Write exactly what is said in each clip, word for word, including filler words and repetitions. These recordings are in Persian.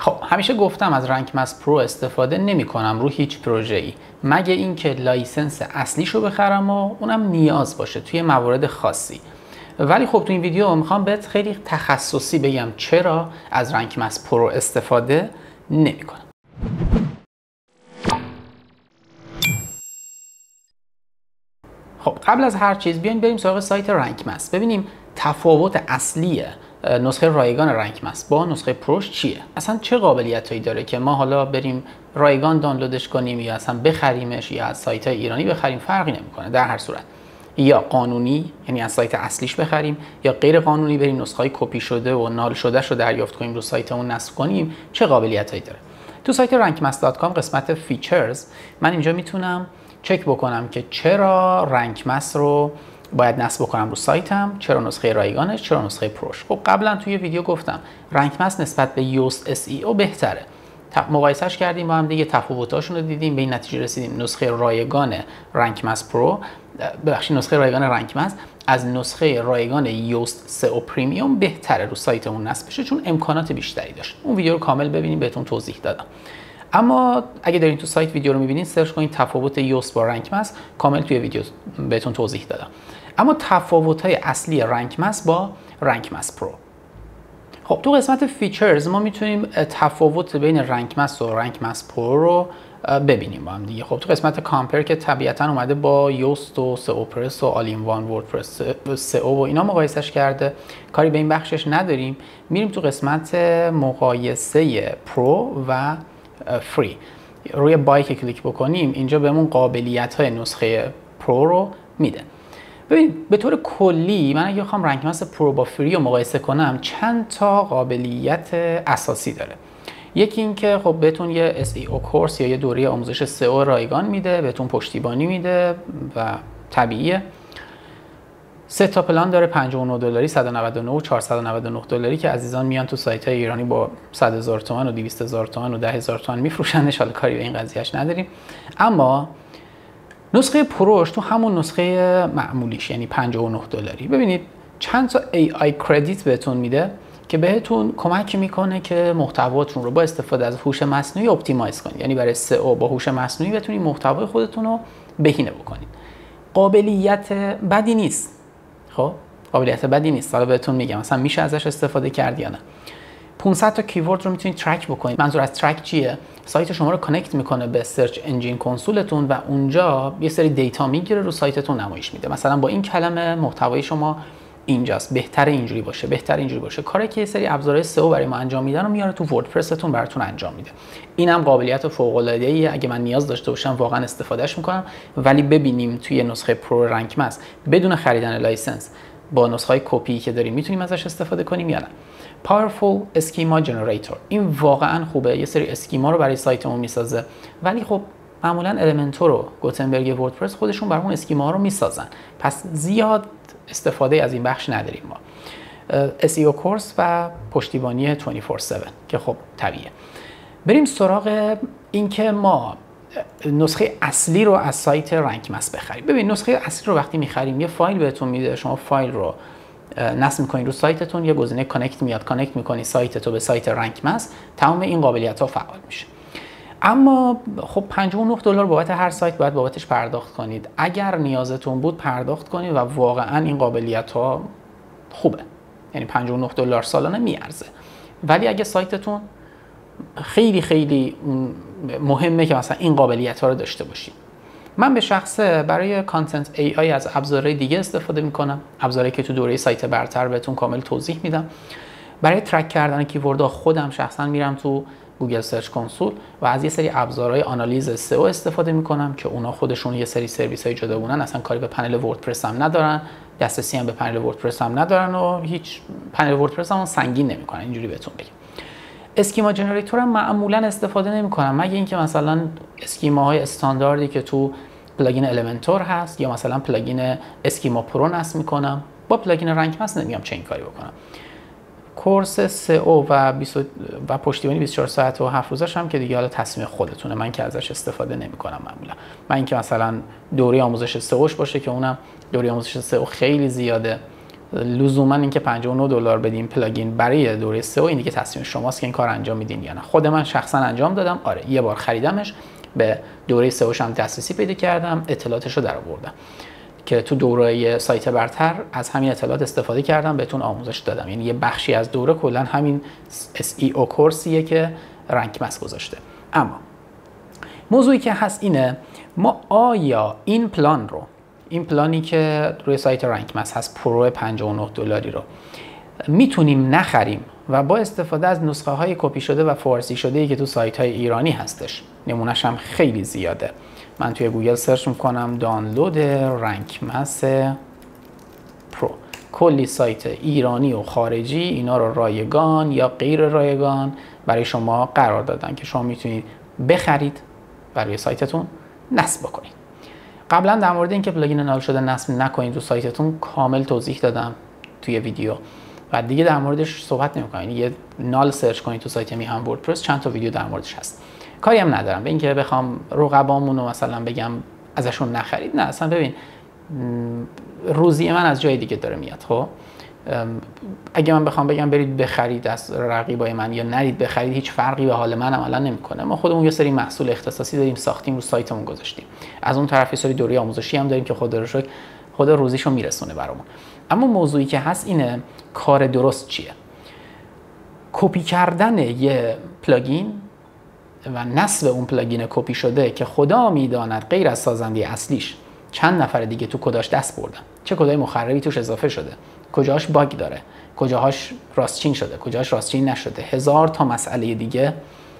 خب همیشه گفتم از رنک مست پرو استفاده نمی کنم رو هیچ پروژه‌ای مگه اینکه لایسنس اصلیشو بخرم و اونم نیاز باشه توی موارد خاصی. ولی خب تو این ویدیو میخوام بهت خیلی تخصصی بگم چرا از رنک مست پرو استفاده نمی کنم. خب قبل از هر چیز بیاین بریم سراغ سایت رنک مست ببینیم تفاوت اصلی نسخه رایگان رنک مست با نسخه پروش چیه؟ اصلا چه قابلیتایی داره که ما حالا بریم رایگان دانلودش کنیم یا اصلا بخریمش یا از سایت ایرانی بخریم فرقی نمیکنه. در هر صورت یا قانونی یعنی از سایت اصلیش بخریم یا غیر قانونی بریم نسخه های کپی شده و نال شدهش رو دریافت کنیم رو سایتمون نصب کنیم، چه قابلیتایی داره؟ تو سایت رنک مست دات کام قسمت فیچرز من اینجا میتونم چک بکنم که چرا رنک مست رو باید نصب بکنم رو سایتم، چرا نسخه رایگانش، چرا نسخه پروش. خب قبلا توی ویدیو گفتم رنک مست نسبت به یوست اس ای او بهتره. مقایسهش کردیم با هم دیگه، تفاوتاشون رو دیدیم، به این نتیجه رسیدیم نسخه رایگان رنک مست پرو ببخشید نسخه رایگان رنک مست از نسخه رایگان یوست سه او پریمیوم بهتره رو سایتمون نصب بشه چون امکانات بیشتری داشت. اون ویدیو رو کامل ببینیم بهتون توضیح دادم. اما اگه دارین تو سایت ویدیو رو می‌بینید سرچ کنید تفاوت یوست با رنک مست، کامل توی ویدیو بهتون توضیح دادم. اما تفاوت‌های اصلی رنک مست با رنک مست پرو. خب تو قسمت فیچرز ما میتونیم تفاوت بین رنک مست و رنک مست پرو رو ببینیم با هم دیگه. خب تو قسمت کامپر که طبیعتاً اومده با یوست و سه او پرس و آل این وان وردپرس سه او و اینا مقایسش کرده، کاری به این بخشش نداریم. میریم تو قسمت مقایسه پرو و فری. روی بای که کلیک بکنیم اینجا بهمون قابلیت‌های نسخه پرو رو میده. ببین به طور کلی من اگه بخوام رنک مست پرو با فری رو مقایسه کنم چند تا قابلیت اساسی داره. یکی این که خب بهتون یه اس ای او کورس یا یه دوره آموزش سه او رایگان میده، بهتون پشتیبانی میده و طبیعیه. سه تا پلان داره، پنجاه و نه دلاری، صد و نود و نه و چهارصد و نود و نه دلاری که عزیزان میان تو سایت‌های ایرانی با صد هزار تومان و دویست هزار تومان و ده هزار تومان میفروشنش، حالا کاری به این قضیهش نداریم. اما نسخه پروش تو همون نسخه معمولیش یعنی پنجاه و نه دلاری ببینید چند تا ای آی کردیت بهتون میده که بهتون کمک میکنه که محتواتون رو با استفاده از هوش مصنوعی اپتیمایز کنید. یعنی برای سه او با هوش مصنوعی بتونید محتوای خودتون رو بهینه بکنید. قابلیت بدی نیست. خب قابلیت بدی نیست. حالا بهتون میگم مثلا میشه ازش استفاده کرد یا نه. پانصد تا کیورد رو میتونید ترک بکنید. منظور از ترک چیه؟ سایت شما رو کانکت میکنه به سرچ انجین کنسولتون و اونجا یه سری دیتا میگیره رو سایتتون نمایش میده. مثلا با این کلمه محتوای شما اینجاست، بهتر اینجوری باشه، بهتر اینجوری باشه. کاری که یه سری ابزارهای سئو برای ما انجام میدن رو میاره تو وردپرستون براتون انجام میده. اینم قابلیت فوق العاده ایه، اگه من نیاز داشته باشم واقعا استفادهش میکنم. ولی ببینیم توی نسخه پرو رنک مست بدون خریدن لایسنس با نسخه های کپی که داریم میتونیم ازش استفاده کنیم یا نه. پاورفول اسکیما جنریتور این واقعا خوبه، یه سری اسکیما رو برای سایتمون میسازه. ولی خب معمولا المنتور و گوتنبرگ وردپرس خودشون برامون اسکیما رو میسازن، پس زیاد استفاده از این بخش نداریم ما. اس ای او کورس و پشتیبانی بیست و چهار هفت که خب طبیعیه. بریم سراغ اینکه ما نسخه اصلی رو از سایت رنک مست بخریم. ببین نسخه اصلی رو وقتی میخریم یه فایل بهتون میده، شما فایل رو نصب میکنید رو سایتتون، یه گزینه کانکت میاد، کانکت میکنی سایتتو به سایت رنک مست، تمام این قابلیت ها فعال میشه. اما خب پنجاه و نه دلار بابت هر سایت باید بابتش پرداخت کنید. اگر نیازتون بود پرداخت کنید و واقعا این قابلیت ها خوبه، یعنی پنجاه و نه دلار سالانه میارزه. ولی اگه سایتتون خیلی خیلی مهمه که مثلا این قابلیت ها رو داشته باشید. من به شخصه برای کانتنت ای آی از ابزارهای دیگه استفاده میکنم، ابزاری که تو دوره سایت برتر بهتون کامل توضیح میدم. برای ترک کردن کیوردها خودم شخصا میرم تو گوگل سرچ کنسول و از یه سری ابزارهای آنالیز سئو استفاده میکنم که اونا خودشون یه سری سرویس های جداگونه‌ن، اصلا کاری به پنل وردپرس هم ندارن، دسترسی هم به پنل وردپرس هم ندارن و هیچ پنل وردپرس هم سنگین نمیکنن. اینجوری بهتون بگم. اسکیما جنریتور هم معمولا استفاده نمیکنم مگه اینکه مثلا اسکیماهای استانداردی که تو پلاگین المنتور هست یا مثلا پلاگین اسکیما پرو نصب میکنم. با پلاگین رنک مست نمیام چه این کاری بکنم. کورس سئو و و پشتیبانی بیست و چهار ساعت و هفت روزش هم که دیگه حالا تصمیم خودتونه، من که ازش استفاده نمی‌کنم معمولا. من اینکه مثلا دوره آموزش سئوش باشه که اونم دوره آموزش سئو خیلی زیاده لزوما اینکه پنجاه و نه دلار بدین پلاگین برای دوره سئو، این دیگه تصمیم شماست که این کار انجام میدین یا نه. خود من شخصا انجام دادم. آره یه بار خریدمش، به دوره سئوش هم دسترسی پیدا کردم، اطلاعاتش رو درآوردم که تو دوره سایت برتر از همین اطلاعات استفاده کردم، بهتون آموزش دادم. یعنی یه بخشی از دوره کلا همین اس ای او کورسیه که رنک مس گذاشته. اما موضوعی که هست اینه، ما آیا این پلان رو، این پلانی که روی سایت رنک مس هست، پرو پنجاه و نه دلاری رو میتونیم نخریم و با استفاده از نسخه های کپی شده و فارسی شده ای که تو سایت های ایرانی هستش، نمونهش هم خیلی زیاده. من توی گوگل سرچ میکنم دانلود رنک مس پرو، کلی سایت ایرانی و خارجی اینا رو رایگان یا غیر رایگان برای شما قرار دادن که شما میتونید بخرید و روی سایتتون نصب بکنید. قبلا در مورد اینکه پلاگین نال شده نصب نکنید تو سایتتون کامل توضیح دادم توی ویدیو و دیگه در موردش صحبت نمی‌کنم. یه نال سرچ کنید تو سایت میهن وردپرس، چند تا ویدیو در موردش هست. کاری هم ندارم به اینکه بخوام رقبامون رو مثلا بگم ازشون نخرید، نه اصلا. ببین روزی من از جای دیگه داره میاد. خب اگه من بخوام بگم برید بخرید از رقیبای من یا نرید بخرید، هیچ فرقی به حال من عملا نمیکنه. ما خودمون یه سری محصول اختصاصی داریم ساختیم رو سایتمون گذاشتیم، از اون طرف یه سری دوره آموزشی هم داریم که خدا رو شکر خدا روزیشو میرسونه برامون. اما موضوعی که هست اینه، کار درست چیه؟ کپی کردن یه پلاگین و نصب اون پلاگین کپی شده که خدا میداند غیر از سازنده اصلیش چند نفر دیگه تو کداش دست بردن، چه کدای مخربی توش اضافه شده، کجاش باگ داره، کجاهاش راستچین شده، کجاش راستچین نشده، هزار تا مسئله دیگه.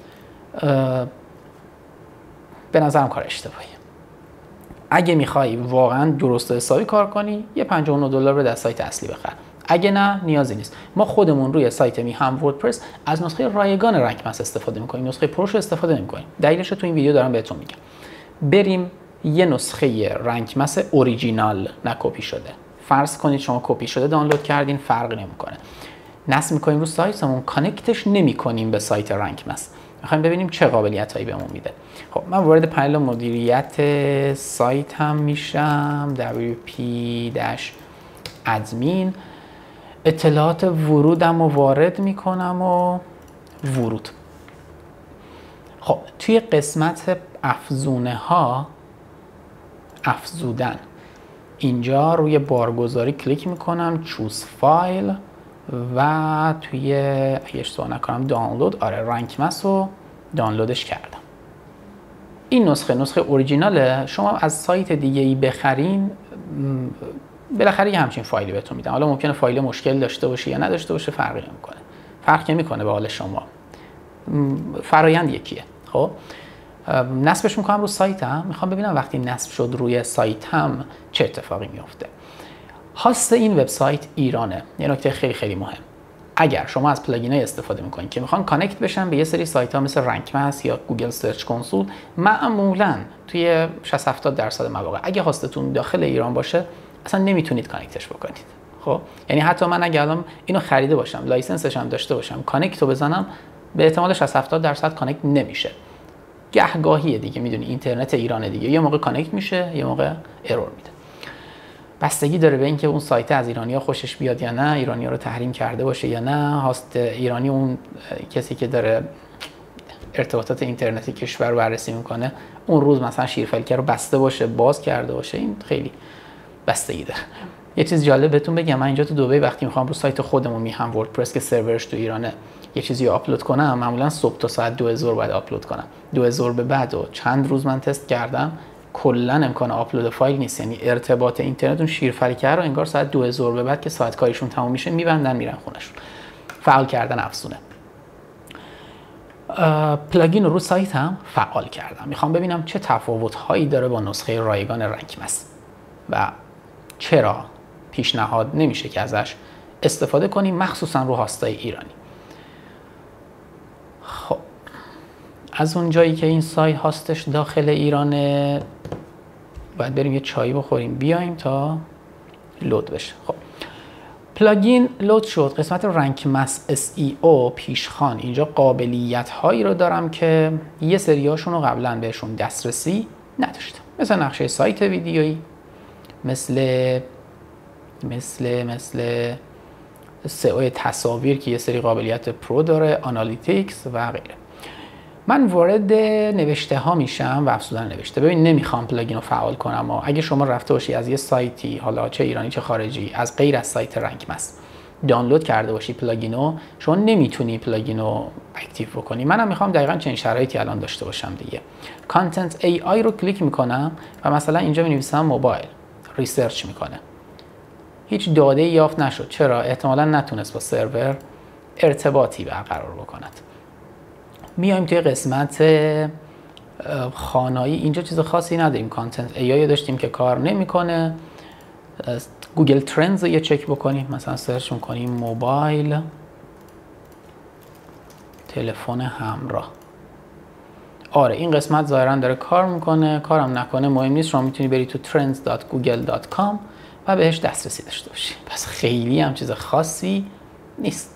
به نظرم کار اشتباهیه. اگه میخوای واقعا درست حسابی کار کنی، یه پنجاه و نه دلار به دست سایت اصلی بخر. اگه نه نیازی نیست. ما خودمون روی سایت میهن وردپرس از نسخه رایگان رنک مس استفاده میکنیم، نسخه پروش استفاده نمیکنیم. دلیلش رو تو این ویدیو دارم بهتون میگم. بریم یه نسخه رنک مس اوریجینال، نه کپی شده. فرض کنید شما کپی شده دانلود کردین، فرقی نمیکنه. نصب میکنیم رو سایتمون، کانکتش نمیکنیم به سایت رنک مس. میخوایم ببینیم چه قابلیتایی بهمون میده. خب من وارد پنل مدیریت سایت هم میشم، دبلیو پی ادمین، اطلاعات ورودم رو وارد میکنم و ورود. خب توی قسمت افزونه ها، افزودن، اینجا روی بارگذاری کلیک میکنم، چوز فایل و توی اگه اشتباه نکنم دانلود، آره رنک مس رو دانلودش کردم. این نسخه نسخه اوریجیناله. شما از سایت دیگه ای بخرین بالاخره یه همچین فایلی بهتون میدن. حالا ممکنه فایل مشکل داشته باشه یا نداشته باشه، فرقی نمیکنه. فرق نمیکنه به حال شما. فرایند یکیه. خب نصبش میکنم رو سایتم، میخوام ببینم وقتی نصب شد روی سایتم چه اتفاقی میفته. هاست این وبسایت ایرانه. یه نکته خیلی خیلی مهم. اگر شما از پلاگینای استفاده میکنید که میخوان کانکت بشن به یه سری سایت ها مثل رنک مس یا گوگل سرچ کنسول، معمولا توی شصت هفتاد درصد مواقع اگه هاستتون داخل ایران باشه اصلا نمیتونید کانکتش بکنید. خب یعنی حتی من اگه الان اینو خریده باشم، لایسنسش هم داشته باشم، کانکت رو بزنم، به احتمال شصت هفتاد درصد کانکت نمیشه. گهگاهیه دیگه، میدونی اینترنت ایران دیگه، یه موقع کانکت میشه یه موقع ارور میده. بستگی داره به اینکه اون سایت از ایرانی‌ها خوشش بیاد یا نه، ایرانی‌ها رو تحریم کرده باشه یا نه. هاست ایرانی اون کسی که داره ارتباطات اینترنتی کشور رو بررسی میکنه اون روز مثلا شیرفلکه رو بسته باشه، باز کرده باشه، این خیلی بستگی داره. یه چیز جالب بهتون بگم، من اینجا تو دبی وقتی میخوام رو سایت خودمون میهن وردپرس که سرورش تو ایرانه یه چیزی رو آپلود کنم، معمولا صبح تا ساعت دو ظهر باید آپلود کنم. دو ظهر به بعد و چند روز من تست کردم کلا امکان آپلود فایل نیست. یعنی ارتباط اینترنت اون شیرفلکه رو انگار ساعت دو ظهر به بعد که ساعت کاریشون تموم میشه میبندن میرن خونهشون. فعال کردن افزونه. پلاگین رو رو سایت هم فعال کردم. میخوام ببینم چه تفاوت هایی داره با نسخه رایگان رنک مس و چرا پیشنهاد نمیشه که ازش استفاده کنیم، مخصوصا رو هاستای ایرانی. خب از اون جایی که این سایت هاستش داخل ایرانه باید بریم یه چایی بخوریم بیایم تا لود بشه. خب پلاگین لود شد. قسمت رنک مس اس ای او پیشخوان، اینجا قابلیت هایی رو دارم که یه سریاشون رو قبلا بهشون دسترسی نداشتم، مثل نقشه سایت ویدیویی، مثل مثل مثل سئو تصاویر که یه سری قابلیت پرو داره، آنالیتیکس و غیره. من وارد نوشته ها میشم و افزودن نوشته. ببین نمیخوام پلاگین رو فعال کنم و اگه شما رفته باشی از یه سایتی، حالا چه ایرانی چه خارجی، از غیر از سایت رنکمست دانلود کرده باشی پلاگینو، شما نمیتونی پلاگینو اکتیو بکنی. منم میخوام دقیقاً چنین شرایطی الان داشته باشم دیگه. کانتنت ای آی رو کلیک میکنم و مثلا اینجا مینویسم موبایل، ریسرچ میکنه. هیچ داده یافت نشد. چرا؟ احتمالاً نتونست با سرور ارتباطی برقرار بکند. میایم توی قسمت خوانایی. اینجا چیز خاصی نداریم. کانتنت ای آی داشتیم که کار نمیکنه. گوگل ترندز رو یه چک بکنیم. مثلا سرچ میکنیم موبایل تلفن همراه. آره این قسمت ظاهرا داره کار میکنه. کارم نکنه مهم نیست. شما میتونی بری تو ترندز دات گوگل دات کام و بهش دسترسی داشته باشی. پس خیلی هم چیز خاصی نیست.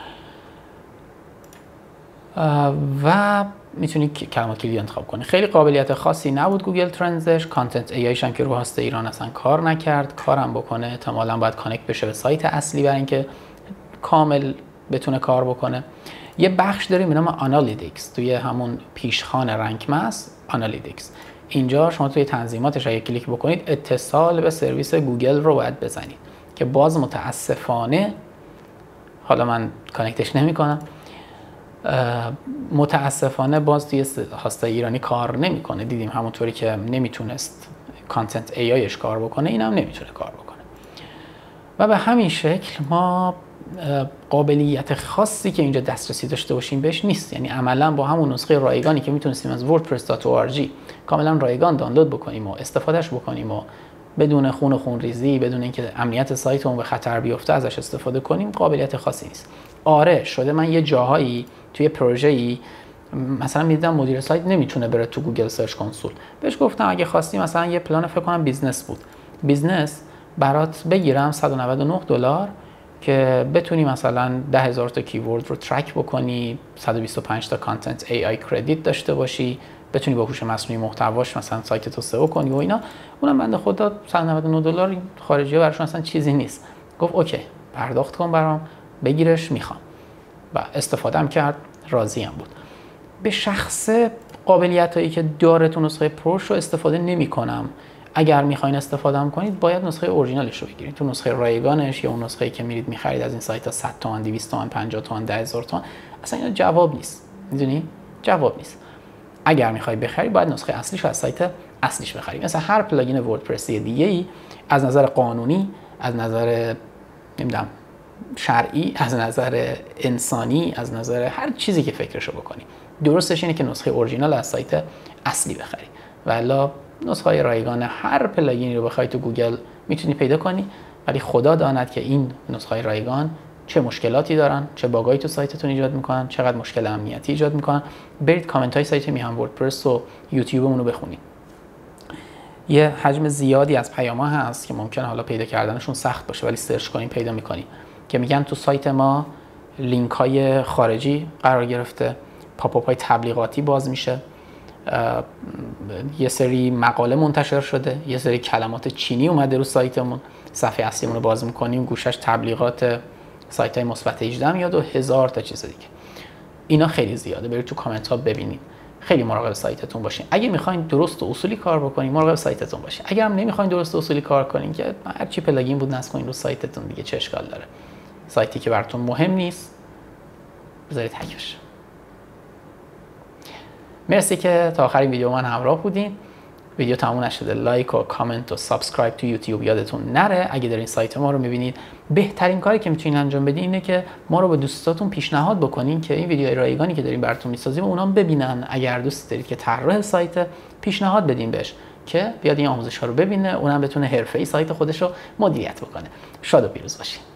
و میتونی کلمات کلیدی انتخاب کنی. خیلی قابلیت خاصی نبود گوگل ترندزش. کانتنت ای آیش هم که رو هاست ایران اصلا کار نکرد. کارم بکنه احتمالاً باید کانکت بشه به سایت اصلی برای اینکه کامل بتونه کار بکنه. یه بخش داریم به نام آنالیتیکس توی همون پیشخوان رنکمست. آنالیتیکس اینجا شما توی تنظیماتش اگه کلیک بکنید اتصال به سرویس گوگل رو باید بزنید که باز متاسفانه حالا من کانکتش نمی‌کنم. متاسفانه باز توی هاست ایرانی کار نمیکنه. دیدیم همونطوری که نمیتونست کانتنت ای آیش کار بکنه، اینم نمیتونه کار بکنه. و به همین شکل ما قابلیت خاصی که اینجا دسترسی داشته باشیم بهش نیست. یعنی عملا با همون نسخه رایگانی که میتونستیم از وردپرس دات او آر جی کاملا رایگان دانلود بکنیم و استفادهش بکنیم و بدون خون و خون ریزی، بدون اینکه امنیت سایتمون به خطر بیفته ازش استفاده کنیم، قابلیت خاصی نیست. آره شده من یه جاهایی توی پروژه‌ای مثلا میدیدم مدیر سایت نمیتونه بره تو گوگل سرچ کنسول. بهش گفتم اگه خواستی مثلا یه پلان فکر کنم بیزنس بود. بیزنس برات بگیرم صد و نود و نه دلار که بتونی مثلا ده هزار تا کیورد رو ترک بکنی، صد و بیست و پنج تا کانتنت ای آی کردیت داشته باشی، بتونی با هوش مصنوعی محتواش مثلا سایت تو سئو کنی و اینا. اونم بنده خدا صد و نود و نه دلار خارجی‌ها براشون اصلا چیزی نیست. گفت اوکی پرداخت کن برام، بگیرش میخوام. و استفاده هم کرد، راضی هم بود. به شخص قابلیت هایی که داره تو نسخه پروش رو استفاده نمی کنم. اگر میخواین استفاده هم کنید باید نسخه اورجینالش رو بگیرید. تو نسخه رایگانش یا اون نسخه‌ای که میرید میخرید از این سایت ها صد تومن، دویست تومن، پنجاه تومن، ده هزار تومن، اصلا اینا جواب نیست. میدونی؟ جواب نیست. اگر میخوای بخری باید نسخه اصلیش رو از سایت اصلیش بخری. مثلا هر پلاگین وردپرسی دیگه‌ای از نظر قانونی، از نظر نمیدونم شرعی، از نظر انسانی، از نظر هر چیزی که فکرشو بکنی، درستش اینه که نسخه اورجینال از سایت اصلی بخری. والا نسخه رایگان هر پلاگینی رو بخوای تو گوگل میتونی پیدا کنی، ولی خدا داند که این نسخه رایگان چه مشکلاتی دارن، چه باگایی تو سایتتون ایجاد میکنن، چقدر مشکل امنیتی ایجاد میکنن. برید کامنت های سایت میهن وردپرس و یوتیوبمون رو بخونید. یه حجم زیادی از پیام‌ها هست که ممکنه حالا پیدا کردنشون سخت باشه، ولی سرچ کنین پیدا میکنین که میگن تو سایت ما لینک های خارجی قرار گرفته، پاپ اپ های تبلیغاتی باز میشه، یه سری مقاله منتشر شده، یه سری کلمات چینی اومده رو سایتمون. صفحه اصلیمون رو باز میکنیم گوشش تبلیغات سایت های مثبت هجده میاد و هزار تا چیز دیگه. اینا خیلی زیاده. برید تو کامنت ها ببینید. خیلی مراقب سایتتون باشین. اگه میخواین درست و اصولی کار بکنین مراقب سایتتون باشین. اگه هم نمیخواین درست و اصولی کار کنین که هر چی پلاگین بود نصب کنین رو سایتتون دیگه، چه اشکال داره؟ سایتی که براتون مهم نیست بذارید هک بشه. مرسی که تا آخر ویدیو من همراه بودین. ویدیو تموم نشده لایک و کامنت و سابسکرایب تو یوتیوب یادتون نره. اگه دارین سایت ما رو میبینید بهترین کاری که میتونین انجام بدین اینه که ما رو به دوستاتون پیشنهاد بکنین که این ویدیوهای رایگانی که داریم براتون میسازیم اونام ببینن. اگر دوست دارید که طراح سایت پیشنهاد بدین بهش که بیاد این آموزش ها رو ببینه، اونم بتونه حرفه‌ای سایت خودش رو مدیریت بکنه. شاد و پیروز باشین.